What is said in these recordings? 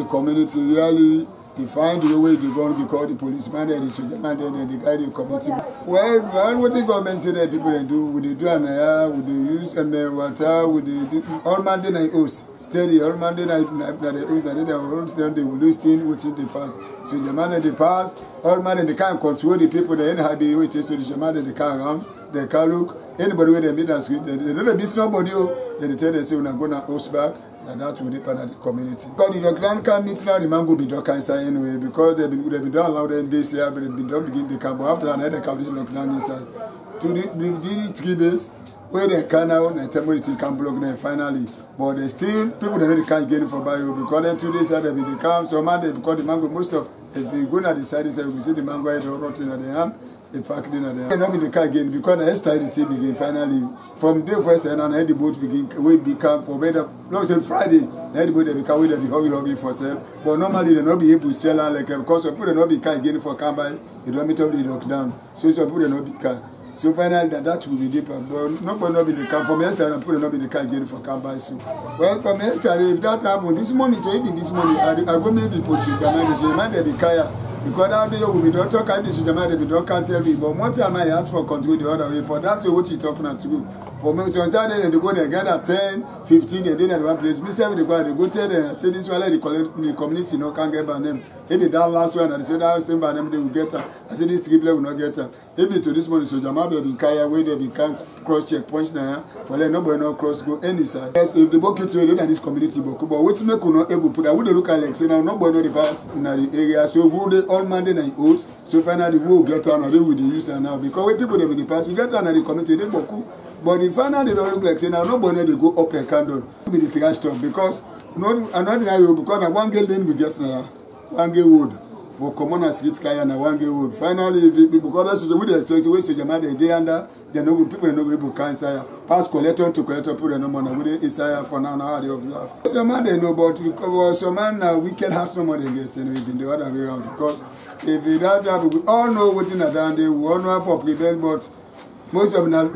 community really. He find the way they go because the policeman and the soldier man and the guy in the community. Well, what the government say that people they do, would they do anaya, would they use water, would they do all Monday night host, steady, all Monday night they host, that they will listen within the past. So the man they pass, all man they can't control the people, they ain't happy with it, so the man they can't around, they can't look, anybody with them meet and street, they don't be nobody, then they tell them say we're not gonna host back. And that will depend on the community. Because the Dockland can't meet now, the man will be done cancer anyway, because they've been done allowed them this year, but they've been done begin the camp. But after that, they come to Dockland inside. To these 3 days, where they can now, and somebody can block them finally. But they still, people they can't get it for bio, because then 2 days later, they come, so man, they because the mango, most of, if you go to the side, you will see the mango head rotting at the hand. They pack it in at the end. Not in the car again because the start the team begin finally. From day first and on the boat begin we become for better. No, say Friday. The boat they become we they be hurry for sale. But normally they not be able to sell like because some people they not be car again for come by. They don't meet up the lockdown. So some people they not be car. So finally that will be deeper. But nobody not be the car. From yesterday people they not be the car again for come by. So well from yesterday if that happen this morning to even this morning I go make the police come so man they be car. Because that day we don't talk about this, we don't can't tell me. But one time I had for control the other way. For that way, what you talking about to go? For me, so on Saturday they go there, gather 10, 15, and then at one place. Me say they go tell them, I say this one, the community no can't get by them. If it that last one, and they say that same by them, they will get her. I say this 3 people will not get her. If it to this morning, so Jamal they be kaya where they be can cross check points now. For them nobody no cross go any side. Yes, if the bucket way than this community book, but what make you not able to put? I would look at like say now nobody know the pass in the area. So would they all Monday night host? So finally we will get on and they will use her now because when people they be the pass, we get on and the community they boku. But the final they don't look like say now nobody they go up a candle. Be the trash stuff because another because na one girl then we get now one girl wood. For common as street kaya na one girl wood. Finally if because that's the way they expect way so Jamal they under they know people know able cancer pass collector to collector put no money with inside for now they observe. So man they know but because some man now we can have somebody get in the other way around because if that we all know what in that they we all know for prevent but most of now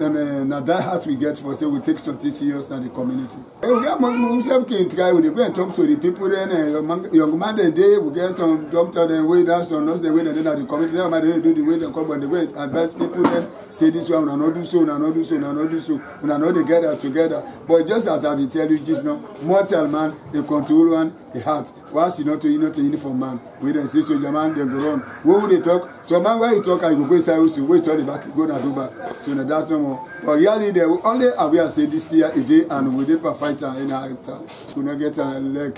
that heart we get for say we take something serious in the community. We can try with the go and talk to the people then young man they we get some doctor then way that's some nurse the way they at the community then they do the way they come but the way advise people then say this one not do so not do so not do so we not together but just as I will tell you just now mortal man the control one the heart once you not to uniform man we then see soldier man they go run what would they talk so man why you talk I go inside we wait turn the back go na do back so na that no more but really they only aware say this year a day and we dey fight in our time we not get like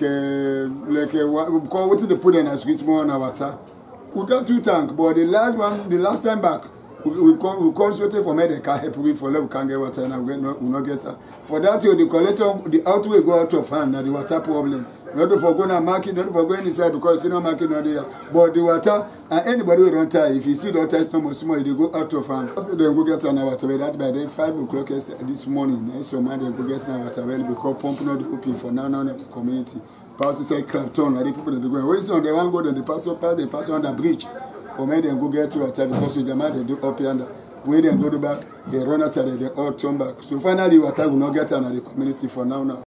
because what they put in a switch more on our water we got 2 tank but the last time back we concentrate for medical help we for we can't get water and we not get her. For that year the collector the outway go out of hand and the water problem. Not for going to market, not for going inside because you know market not there. But the water and anybody will don't tie. If you see don't touch no more small, they go out of hand. They go get on our water that by then 5 o'clock this morning. So man they go get on our water well because pump not open for now in the community. Pastor say Clapton, and the people that go. When it's on they want go then the pastor pass they pass on the bridge. For me, they go get to water because the man they do up yonder. When they go back, they run out and they all turn back. So finally, water will not get on the community for now.